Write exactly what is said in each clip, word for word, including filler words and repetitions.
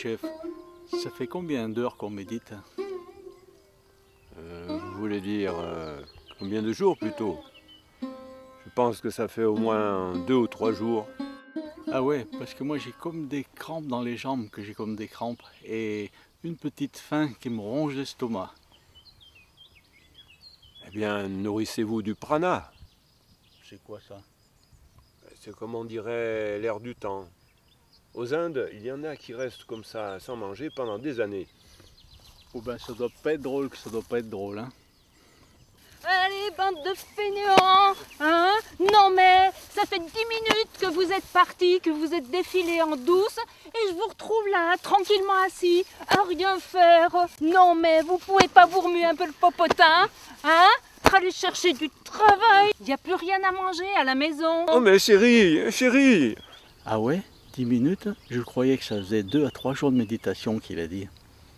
chef, ça fait combien d'heures qu'on médite? euh, Vous voulez dire euh, combien de jours plutôt? Je pense que ça fait au moins deux ou trois jours. Ah ouais, parce que moi j'ai comme des crampes dans les jambes, que j'ai comme des crampes, et une petite faim qui me ronge l'estomac. Eh bien, nourrissez-vous du prana. C'est quoi ça? C'est comme on dirait l'air du temps. Aux Indes, il y en a qui restent comme ça sans manger pendant des années. Oh ben ça doit pas être drôle, que ça doit pas être drôle, hein. Allez, bande de fainéants, hein? Non mais, ça fait dix minutes que vous êtes partis, que vous êtes défilés en douce, et je vous retrouve là, tranquillement assis, à rien faire. Non mais, vous pouvez pas vous remuer un peu le popotin, hein? Allez chercher du travail, il n'y a plus rien à manger à la maison. Oh mais chérie, chérie! Ah ouais? dix minutes? Je croyais que ça faisait deux à trois jours de méditation qu'il a dit.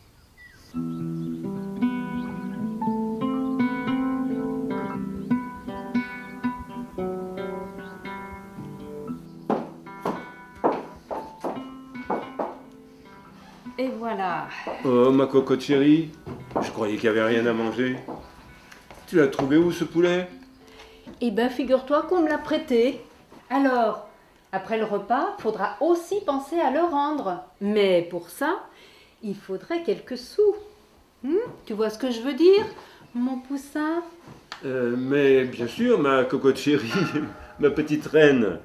Et voilà. Oh ma cocotte chérie, je croyais qu'il n'y avait rien à manger. Tu l'as trouvé où ce poulet? Eh ben, figure-toi qu'on me l'a prêté. Alors, après le repas, faudra aussi penser à le rendre. Mais pour ça, il faudrait quelques sous. Hmm, tu vois ce que je veux dire, mon poussin? euh, Mais bien sûr, ma cocotte chérie, ma petite reine.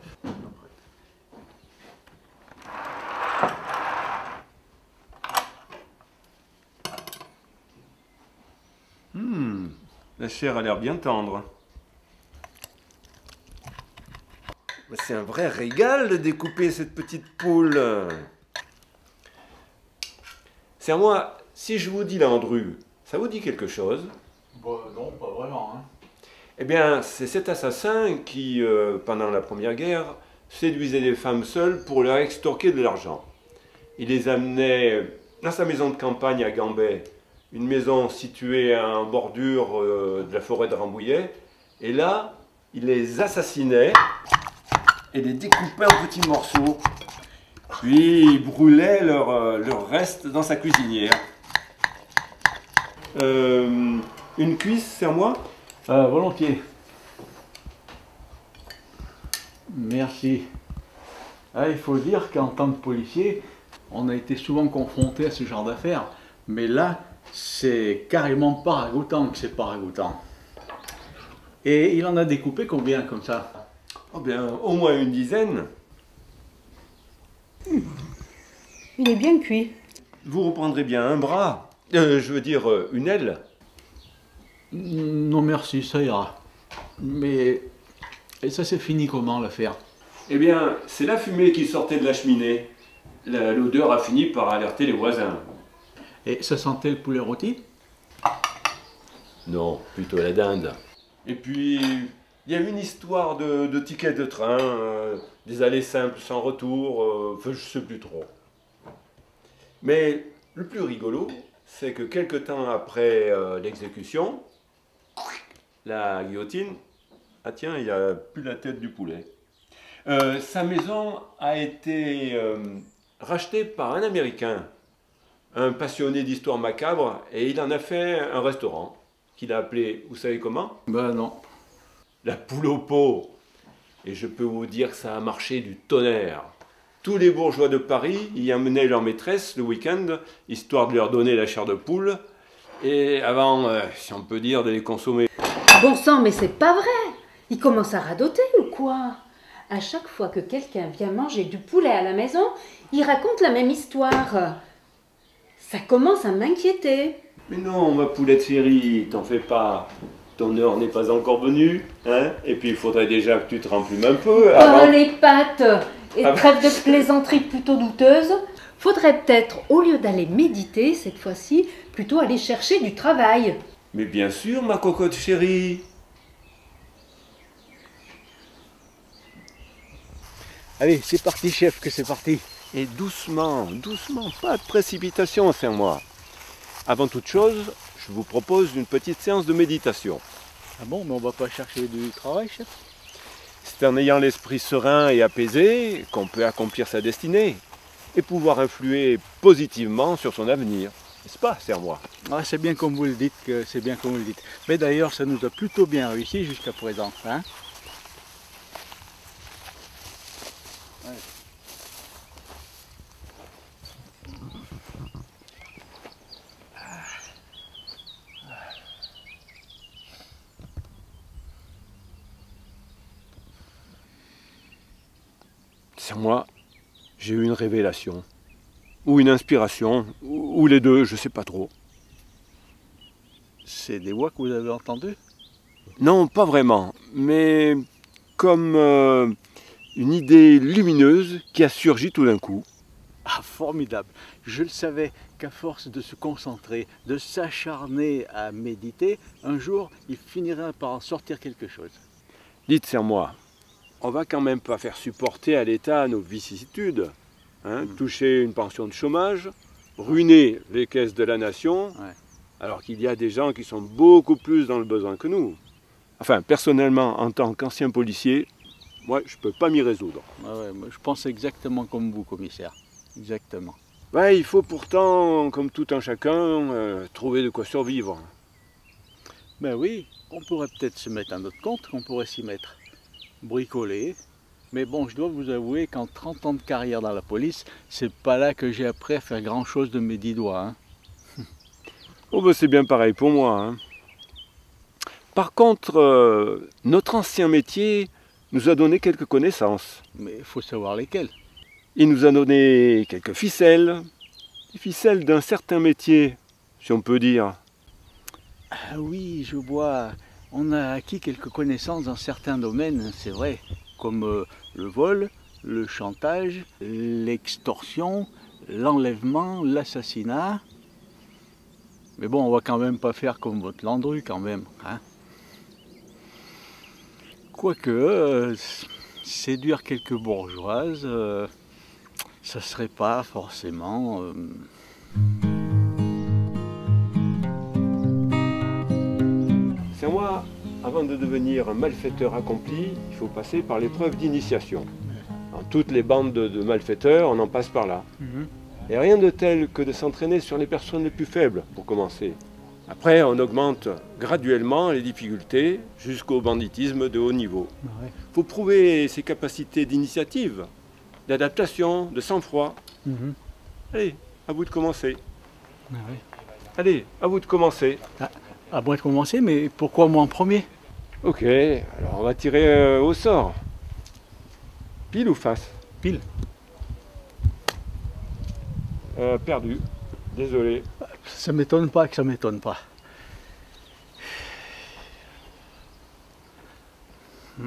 Hmm, la chair a l'air bien tendre. C'est un vrai régal de découper cette petite poule. C'est à moi, si je vous dis Landru, ça vous dit quelque chose? Bah non, pas vraiment, hein. Eh bien, c'est cet assassin qui, euh, pendant la Première Guerre, séduisait les femmes seules pour leur extorquer de l'argent. Il les amenait dans sa maison de campagne à Gambais, une maison située en bordure euh, de la forêt de Rambouillet, et là, il les assassinait et les découpait en petits morceaux. Puis il brûlait leur, euh, leur reste dans sa cuisinière. Euh, une cuisse, c'est à moi? Euh, volontiers. Merci. Ah, il faut dire qu'en tant que policier, on a été souvent confronté à ce genre d'affaires. Mais là, c'est carrément pas ragoûtant que c'est pas ragoûtant. Et il en a découpé combien comme ça? Oh bien, au moins une dizaine. Il est bien cuit. Vous reprendrez bien un bras, euh, je veux dire euh, une aile. Non merci, ça ira. Mais et ça s'est fini comment l'affaire? Eh bien, c'est la fumée qui sortait de la cheminée. La- L'odeur a fini par alerter les voisins. Et ça sentait le poulet rôti? Non, plutôt la dinde. Et puis, il y a une histoire de, de tickets de train, euh, des allées simples sans retour, euh, enfin, je sais plus trop. Mais le plus rigolo, c'est que quelque temps après euh, l'exécution, la guillotine, ah tiens, il n'y a plus la tête du poulet. Euh, sa maison a été euh, rachetée par un Américain, un passionné d'histoire macabre, et il en a fait un restaurant qu'il a appelé, vous savez comment? Ben non. La poule au pot. Et je peux vous dire que ça a marché du tonnerre. Tous les bourgeois de Paris y amenaient leur maîtresse le week-end, histoire de leur donner la chair de poule, et avant, euh, si on peut dire, de les consommer. Bon sang, mais c'est pas vrai. Il commence à radoter ou quoi? À chaque fois que quelqu'un vient manger du poulet à la maison, il raconte la même histoire. Ça commence à m'inquiéter. Mais non, ma poulette chérie, t'en fais pas. Ton heure n'est pas encore venue, hein? Et puis il faudrait déjà que tu te remplumes un peu avant... Oh les pattes! Et Ah, trêve de plaisanteries plutôt douteuses. Faudrait peut-être, au lieu d'aller méditer, cette fois-ci, plutôt aller chercher du travail. Mais bien sûr, ma cocotte chérie. Allez, c'est parti chef, que c'est parti. Et doucement, doucement, pas de précipitation, c'est moi. Avant toute chose, je vous propose une petite séance de méditation. Ah bon, mais on va pas chercher du travail chef? C'est en ayant l'esprit serein et apaisé qu'on peut accomplir sa destinée. et pouvoir influer positivement sur son avenir. N'est-ce pas, Serre-moi? Ah, c'est bien comme vous le dites, que c'est bien comme vous le dites. Mais d'ailleurs, ça nous a plutôt bien réussi jusqu'à présent. Hein? Ouais. Serre-moi, j'ai eu une révélation, ou une inspiration, ou, ou les deux, je ne sais pas trop. C'est des voix que vous avez entendues? Non, pas vraiment, mais comme euh, une idée lumineuse qui a surgi tout d'un coup. Ah, formidable! Je le savais qu'à force de se concentrer, de s'acharner à méditer, un jour, il finirait par en sortir quelque chose. Dites, Serre-moi, on va quand même pas faire supporter à l'État nos vicissitudes, hein, mmh. toucher une pension de chômage, ruiner les caisses de la nation, ouais. alors qu'il y a des gens qui sont beaucoup plus dans le besoin que nous. Enfin, personnellement, en tant qu'ancien policier, moi, je ne peux pas m'y résoudre. Ah ouais, moi, je pense exactement comme vous, commissaire. Exactement. Ouais, il faut pourtant, comme tout un chacun, euh, trouver de quoi survivre. Ben oui, on pourrait peut-être se mettre à notre compte, on pourrait s'y mettre. Bricoler. Mais bon, je dois vous avouer qu'en trente ans de carrière dans la police, c'est pas là que j'ai appris à faire grand chose de mes dix doigts. Hein. Oh ben c'est bien pareil pour moi. Hein. Par contre, euh, notre ancien métier nous a donné quelques connaissances. Mais il faut savoir lesquelles. Il nous a donné quelques ficelles, des ficelles d'un certain métier, si on peut dire. Ah oui, je vois. On a acquis quelques connaissances dans certains domaines, c'est vrai, comme euh, le vol, le chantage, l'extorsion, l'enlèvement, l'assassinat. Mais bon, on va quand même pas faire comme votre Landru, quand même. Hein. Quoique, euh, séduire quelques bourgeoises, euh, ça serait pas forcément... Euh... C'est moi, avant de devenir un malfaiteur accompli, il faut passer par l'épreuve d'initiation. Dans toutes les bandes de, de malfaiteurs, on en passe par là. Mm-hmm. Et rien de tel que de s'entraîner sur les personnes les plus faibles, pour commencer. Après, on augmente graduellement les difficultés jusqu'au banditisme de haut niveau. Il ah ouais. faut prouver ses capacités d'initiative, d'adaptation, de sang-froid. Mm-hmm. Allez, à vous de commencer. Ah ouais. Allez, à vous de commencer. Ah. À moi de commencer, mais pourquoi moi en premier? Ok, alors on va tirer euh, au sort. Pile ou face? Pile. Euh, perdu. Désolé. Ça m'étonne pas que ça m'étonne pas. Hmm.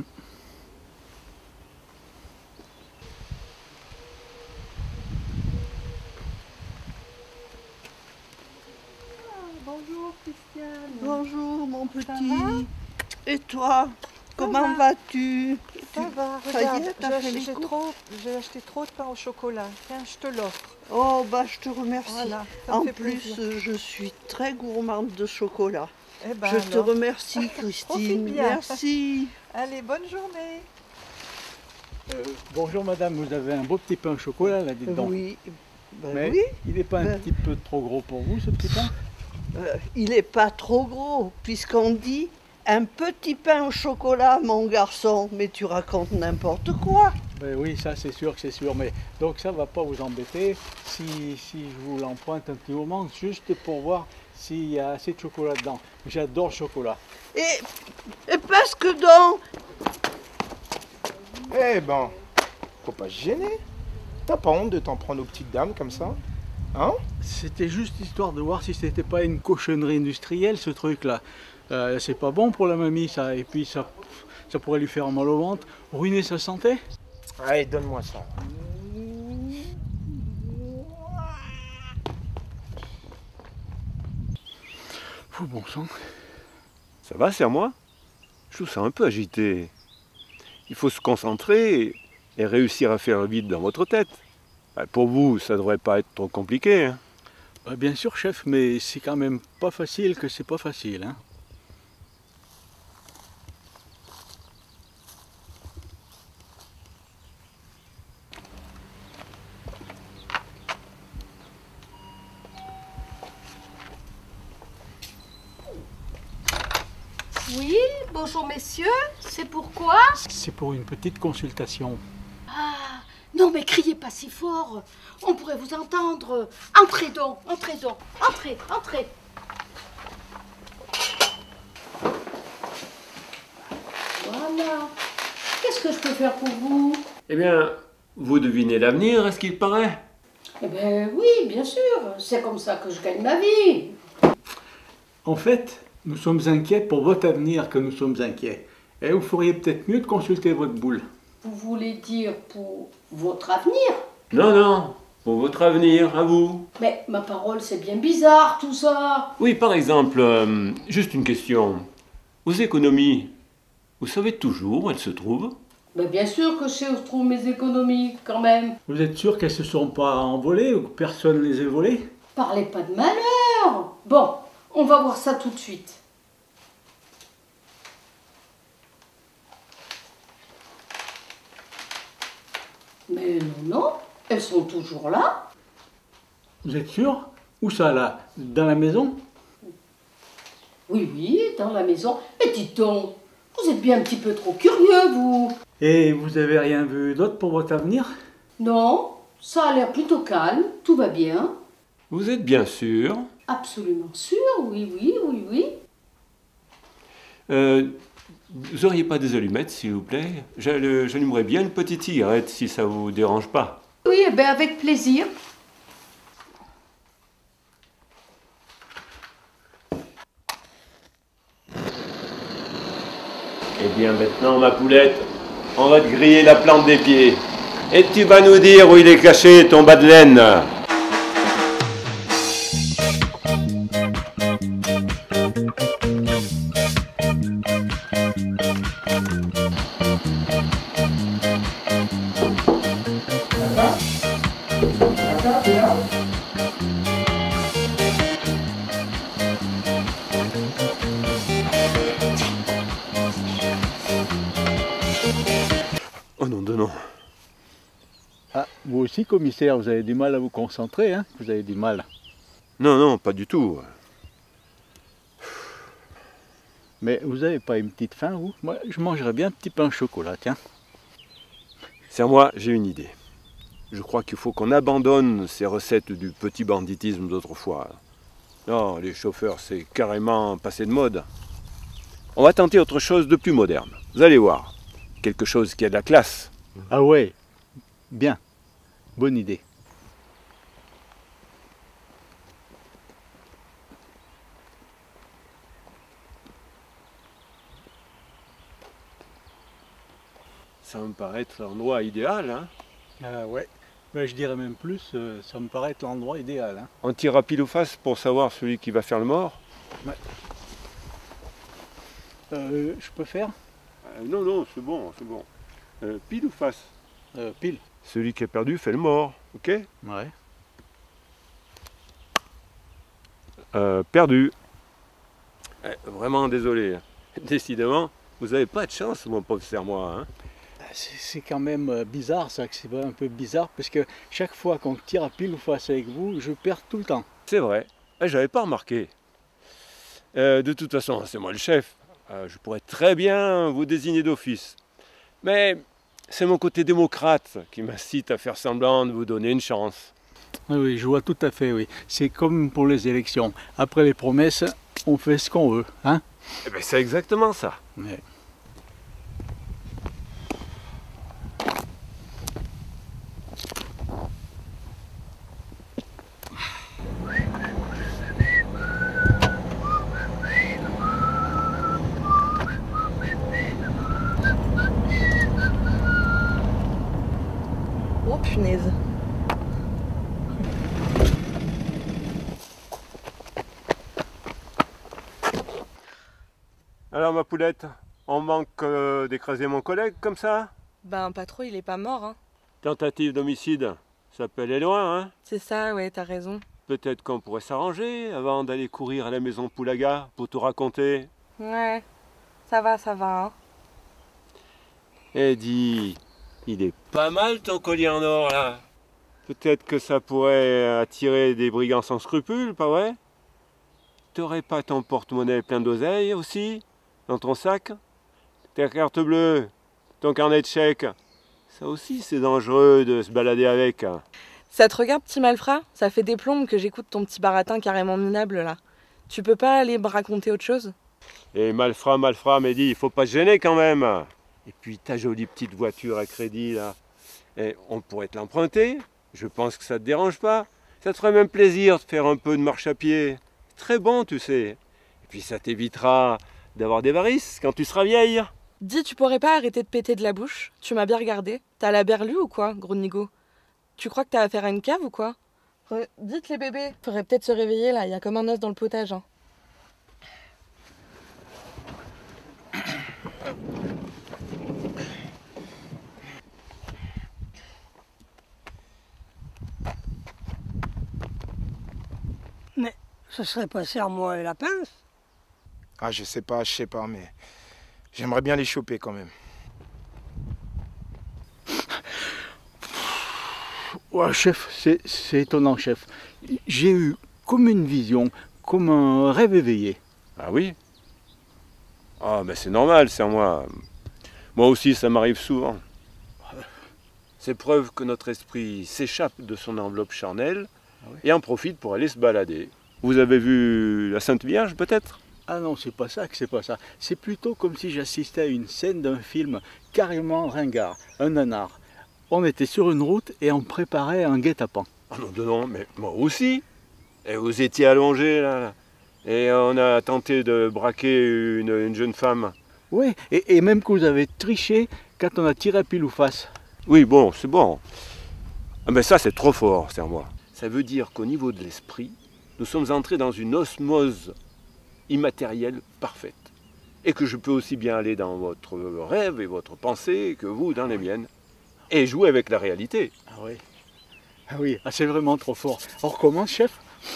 Bonjour Christiane. Bonjour mon petit. Et toi, comment vas-tu? Ça tu... va, regarde, j'ai trop, j'ai acheté trop de pain au chocolat. Tiens, je te l'offre. Oh bah je te remercie. Voilà, en plus, euh, je suis très gourmande de chocolat. Eh ben je alors. te remercie Christine. Merci. Allez, bonne journée. Euh, bonjour madame, vous avez un beau petit pain au chocolat là, dites donc. Oui. Ben Mais oui. Il n'est pas ben... un petit peu trop gros pour vous ce petit pain? Euh, il n'est pas trop gros, puisqu'on dit un petit pain au chocolat, mon garçon. Mais tu racontes n'importe quoi. Ben oui, ça c'est sûr que c'est sûr. Mais donc ça ne va pas vous embêter si, si je vous l'emprunte un petit moment, juste pour voir s'il y a assez de chocolat dedans. J'adore le chocolat. Et, et parce que donc... Eh ben, faut pas se gêner. T'as pas honte de t'en prendre aux petites dames comme ça? Hein? C'était juste histoire de voir si c'était pas une cochonnerie industrielle ce truc là. Euh, c'est pas bon pour la mamie ça, et puis ça, ça pourrait lui faire mal au ventre, ruiner sa santé. Allez, donne-moi ça. Fou bon sang. Ça va, c'est à moi? Je trouve ça un peu agité. Il faut se concentrer et réussir à faire le vide dans votre tête. Pour vous, ça devrait pas être trop compliqué. Hein. Bah bien sûr, chef, mais c'est quand même pas facile que c'est pas facile. Hein. Bonjour messieurs, c'est pourquoi? C'est pour une petite consultation. Ah, non mais criez pas si fort, on pourrait vous entendre. Entrez donc, entrez donc, entrez, entrez. Voilà. Qu'est-ce que je peux faire pour vous? Eh bien, vous devinez l'avenir, est-ce qu'il paraît? Eh bien oui, bien sûr, c'est comme ça que je gagne ma vie. En fait, nous sommes inquiets pour votre avenir que nous sommes inquiets. Et vous feriez peut-être mieux de consulter votre boule. Vous voulez dire pour votre avenir? Non, non, pour votre avenir, à vous. Mais ma parole, c'est bien bizarre tout ça. Oui, par exemple, euh, juste une question. Vos économies, vous savez toujours où elles se trouvent? Mais bien sûr que je sais où se trouvent mes économies, quand même. Vous êtes sûr qu'elles ne se sont pas envolées ou que personne ne les a volées? Parlez pas de malheur. Bon, on va voir ça tout de suite. Mais non, non, elles sont toujours là. Vous êtes sûr? Où ça, là? Dans la maison? Oui, oui, dans la maison. Mais dites donc, vous êtes bien un petit peu trop curieux, vous. Et vous avez rien vu d'autre pour votre avenir? Non, ça a l'air plutôt calme, tout va bien. Vous êtes bien sûr? Absolument sûr, oui, oui, oui, oui. Euh, vous auriez pas des allumettes, s'il vous plaît? J'al- J'allumerais bien une petite cigarette, si ça vous dérange pas. Oui, eh bien avec plaisir. Eh bien maintenant, ma poulette, on va te griller la plante des pieds. Et tu vas nous dire où il est caché, ton bas de laine. Oh non, de non. Ah, vous aussi, commissaire, vous avez du mal à vous concentrer, hein? Vous avez du mal. Non, non, pas du tout. Mais vous n'avez pas une petite faim, vous? Moi, je mangerais bien un petit pain au chocolat, tiens. C'est moi, j'ai une idée. Je crois qu'il faut qu'on abandonne ces recettes du petit banditisme d'autrefois. Non, les chauffeurs, c'est carrément passé de mode. On va tenter autre chose de plus moderne. Vous allez voir. Quelque chose qui a de la classe. Ah ouais, bien. Bonne idée. Ça me paraît être l'endroit idéal, hein? Ah ouais. Ben, je dirais même plus, euh, ça me paraît être l'endroit idéal, hein. On tirera pile ou face pour savoir celui qui va faire le mort? Euh, je peux faire? Euh, non, non, c'est bon, c'est bon. Euh, pile ou face? Euh, pile. Celui qui a perdu fait le mort, ok? Ouais. Euh, perdu. Eh, vraiment désolé. Décidément, vous n'avez pas de chance, mon pauvre serre-moi, hein? C'est c'est quand même euh, bizarre ça, que c'est un peu bizarre, parce que chaque fois qu'on tire à pile ou face avec vous, je perds tout le temps. C'est vrai. Eh, j'avais pas remarqué. Euh, de toute façon, c'est moi le chef. Euh, je pourrais très bien vous désigner d'office. Mais c'est mon côté démocrate qui m'incite à faire semblant de vous donner une chance. Oui, oui, je vois tout à fait, oui. C'est comme pour les élections. Après les promesses, on fait ce qu'on veut, hein? Eh ben, c'est exactement ça. Ouais. Oh punaise. Alors ma poulette, on manque euh, d'écraser mon collègue comme ça? Ben pas trop, il est pas mort, hein. Tentative d'homicide, ça peut aller loin, hein? C'est ça, ouais, t'as raison. Peut-être qu'on pourrait s'arranger avant d'aller courir à la maison Poulaga pour tout raconter. Ouais, ça va, ça va, hein. Eh dis, il est pas mal ton collier en or là. Peut-être que ça pourrait attirer des brigands sans scrupules, pas vrai? T'aurais pas ton porte-monnaie plein d'oseille aussi, dans ton sac? ta carte bleue, ton carnet de chèques. Ça aussi, c'est dangereux de se balader avec. Ça te regarde, petit malfrat? Ça fait des plombes que j'écoute ton petit baratin carrément minable, là. Tu peux pas aller me raconter autre chose? Et malfrat, malfrat, Mehdi, il faut pas se gêner quand même. Et puis ta jolie petite voiture à crédit, là. Et on pourrait te l'emprunter. Je pense que ça te dérange pas. Ça te ferait même plaisir de faire un peu de marche à pied. Très bon, tu sais. Et puis ça t'évitera d'avoir des varices quand tu seras vieille. Dis, tu pourrais pas arrêter de péter de la bouche? Tu m'as bien regardé. T'as la berlue ou quoi, gros nigo? Tu crois que t'as affaire à une cave ou quoi? Ouais, dites les bébés. Faudrait peut-être se réveiller là, il y a comme un os dans le potage. Hein. Mais ce serait pas Serre-moi et la pince? Ah, je sais pas, je sais pas, mais j'aimerais bien les choper quand même. Ouais, chef, c'est étonnant, chef. J'ai eu comme une vision, comme un rêve éveillé. Ah oui? Ah, ben c'est normal, c'est moi. Moi aussi, ça m'arrive souvent. C'est preuve que notre esprit s'échappe de son enveloppe charnelle ah oui. et en profite pour aller se balader. Vous avez vu la Sainte Vierge, peut-être? Ah non, c'est pas ça que c'est pas ça. C'est plutôt comme si j'assistais à une scène d'un film carrément ringard, un nanar. On était sur une route et on préparait un guet-apens. Ah non, non, mais moi aussi. Et vous étiez allongé là, là. Et on a tenté de braquer une, une jeune femme. Oui, et, et même que vous avez triché quand on a tiré pile ou face. Oui, bon, c'est bon. Ah, mais ça, c'est trop fort, c'est moi. Ça veut dire qu'au niveau de l'esprit, nous sommes entrés dans une osmose immatérielle parfaite. Et que je peux aussi bien aller dans votre rêve et votre pensée que vous dans les miennes. Et jouer avec la réalité. Ah oui, ah oui, ah, c'est vraiment trop fort. On recommence, chef?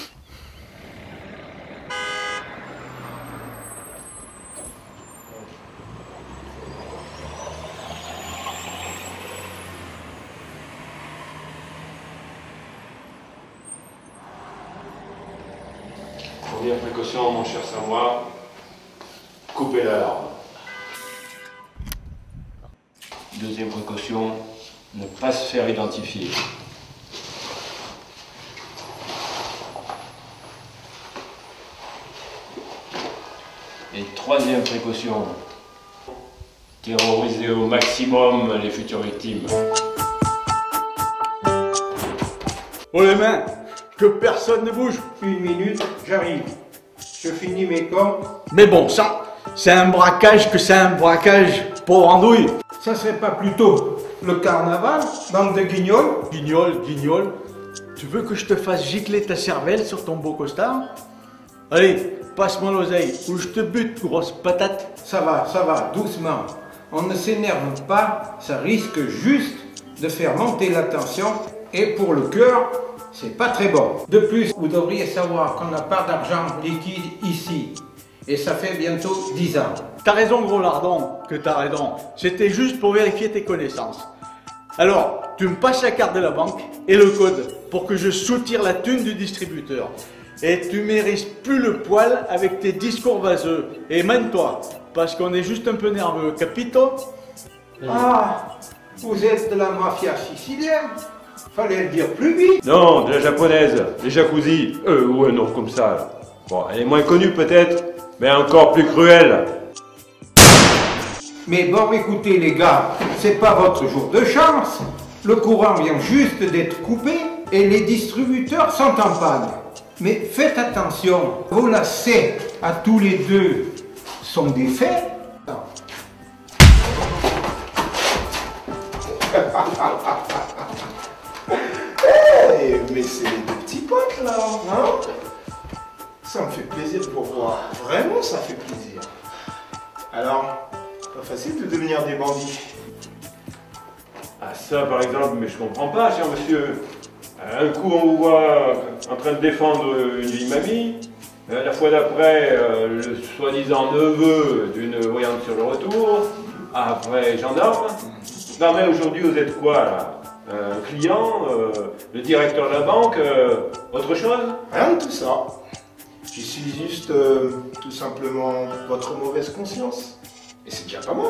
Première précaution, mon cher Samoa, couper l'alarme. Deuxième précaution, ne pas se faire identifier. Et troisième précaution, terroriser au maximum les futures victimes. Oh les mains, que personne ne bouge. Une minute, j'arrive. Je finis mes comptes. Mais bon sang, c'est un braquage que c'est un braquage pour andouille. Ça serait pas plutôt le carnaval, bande de guignols? Guignol, guignol, tu veux que je te fasse gicler ta cervelle sur ton beau costard? Allez, passe-moi l'oseille, ou je te bute, grosse patate. Ça va, ça va, doucement. On ne s'énerve pas, ça risque juste de faire monter la tension, et pour le cœur, c'est pas très bon. De plus, vous devriez savoir qu'on n'a pas d'argent liquide ici. Et ça fait bientôt dix ans. T'as raison, gros lardon, que t'as raison. C'était juste pour vérifier tes connaissances. Alors, tu me passes la carte de la banque et le code pour que je soutire la thune du distributeur. Et tu mérites plus le poil avec tes discours vaseux. Et mène-toi, parce qu'on est juste un peu nerveux, capito? Ah, vous êtes de la mafia sicilienne? Fallait le dire plus vite. Non, de la japonaise, les jacuzzi. Euh, ou un nom comme ça. Là. Bon, elle est moins connue peut-être, mais encore plus cruelle. Mais bon, écoutez les gars, c'est pas votre jour de chance. Le courant vient juste d'être coupé et les distributeurs sont en panne. Mais faites attention, vos lacets à tous les deux sont des faits. Hey, mais c'est des petits potes là, hein? Ça me fait plaisir de vous voir. Vraiment, ça fait plaisir. Alors, pas facile de devenir des bandits. Ah ça par exemple, mais je comprends pas, cher monsieur. Un coup on vous voit en train de défendre une vieille mamie, la fois d'après euh, le soi-disant neveu d'une voyante sur le retour, après gendarme. Non mais aujourd'hui vous êtes quoi là? Un client, euh, le directeur de la banque, euh, autre chose? Rien de tout ça. Je suis juste euh, tout simplement votre mauvaise conscience. Et c'est déjà pas mal.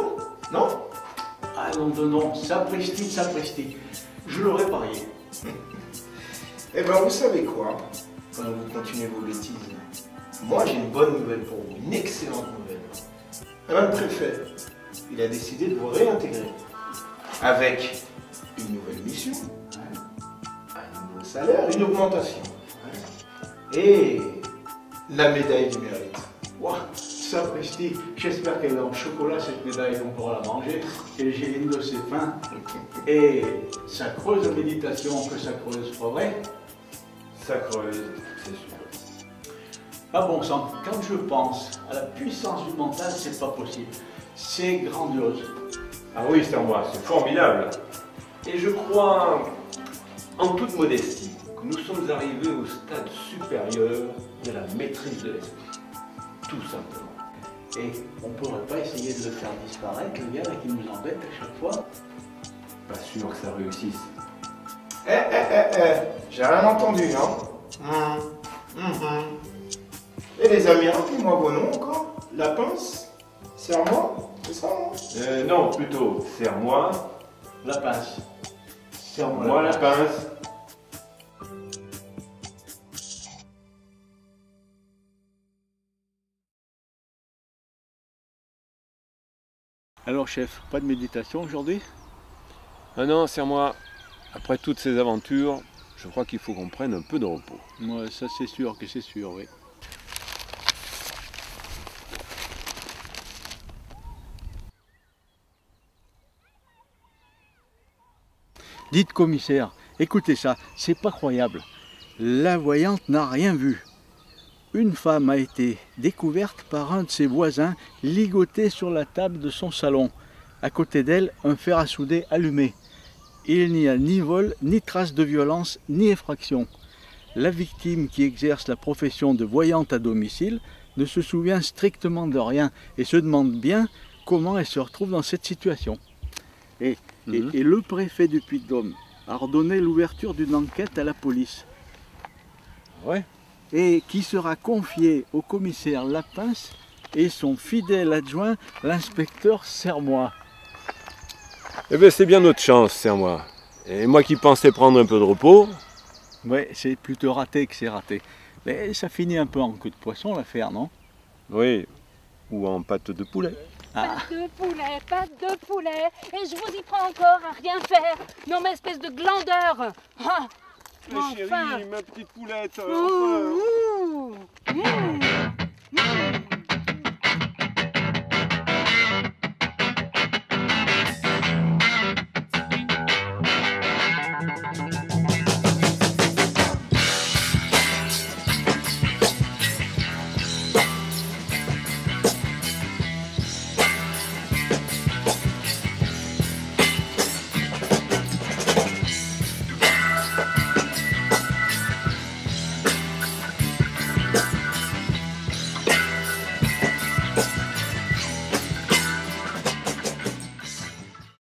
Non? Ah non, non, non, sapristi, sapristi. Je l'aurais parié. Eh ben, vous savez quoi? Quand vous continuez vos bêtises, moi j'ai une bonne nouvelle pour vous, une excellente nouvelle. Un préfet, il a décidé de vous réintégrer avec une nouvelle mission, un nouveau salaire, une augmentation. Et la médaille du mérite. Ouah, sapristi, j'espère qu'elle est en chocolat cette médaille, qu'on pourra la manger, qu'elle géline de ses fins. Et ça creuse la méditation, que ça creuse, pas vrai? Ça creuse, c'est sûr. Ah bon sang, quand je pense à la puissance du mental, c'est pas possible. C'est grandiose. Ah oui, c'est moi, c'est formidable. Et je crois, en toute modestie, que nous sommes arrivés au stade supérieur de la maîtrise de l'esprit. Tout simplement. Et on pourrait pas essayer de le faire disparaître, le gars là, qui nous embête à chaque fois? Pas sûr que ça réussisse. Eh, eh, eh, eh, j'ai rien entendu, non? Hum, hum, hum. Et les amis, rappelez-moi vos noms encore. La pince? Serre-moi? C'est ça, non? Euh, non, plutôt, serre-moi. La pince. Serre-moi Moi la la pince. pince. Alors chef, pas de méditation aujourd'hui? Ah non, serre-moi. Après toutes ces aventures, je crois qu'il faut qu'on prenne un peu de repos. Ouais, ça c'est sûr que c'est sûr, oui. Dites commissaire, écoutez ça, c'est pas croyable. La voyante n'a rien vu. Une femme a été découverte par un de ses voisins ligotée sur la table de son salon. À côté d'elle, un fer à souder allumé. Il n'y a ni vol, ni trace de violence, ni effraction. La victime qui exerce la profession de voyante à domicile ne se souvient strictement de rien et se demande bien comment elle se retrouve dans cette situation. Et, Mhm. et, et le préfet du Puy-de-Dôme a ordonné l'ouverture d'une enquête à la police. Ouais. Et qui sera confiée au commissaire Lapince et son fidèle adjoint, l'inspecteur Sermois. Eh bien, c'est bien notre chance, serre-moi. Et moi qui pensais prendre un peu de repos. Ouais, c'est plutôt raté que c'est raté. Mais ça finit un peu en queue de poisson l'affaire, non? Oui. Ou en pâte de poulet. Ah. Pâte de poulet, pâte de poulet, et je vous y prends encore à rien faire. Non mais espèce de glandeur. Ah, Mais enfin. chérie, ma petite poulette. Ouh, ouh, ouh.